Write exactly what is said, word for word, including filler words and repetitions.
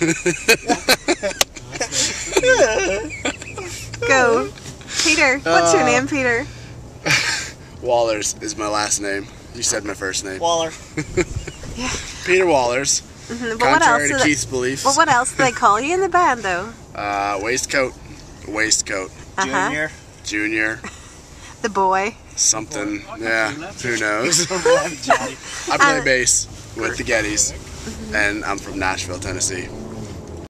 Go. Peter. What's uh, your name, Peter? Wahlers is my last name. You said my first name. Waller. Yeah. Peter Wahlers. Mm-hmm. But Contrary what else to Keith's beliefs. Well, what else do they call you in the band, though? Uh, waistcoat. Waistcoat. Uh-huh. Junior. Junior. The boy. Something. Yeah. Who knows? I play bass with the Gettys, and I'm from Nashville, Tennessee.